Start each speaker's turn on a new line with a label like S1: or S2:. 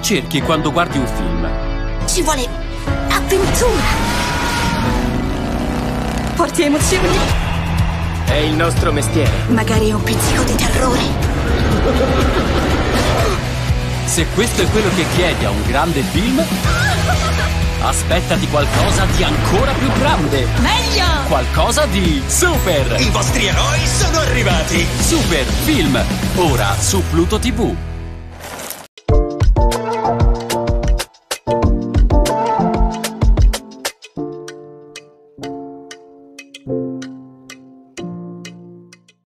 S1: cerchi quando guardi un film?
S2: Ci vuole avventura. Porti emozioni.
S3: È il nostro mestiere.
S2: Magari un pizzico di terrore.
S1: Se questo è quello che chiedi a un grande film, aspettati qualcosa di ancora più grande.
S2: Meglio!
S1: Qualcosa di super!
S4: I vostri eroi sono arrivati!
S1: Super Film, ora su Pluto TV.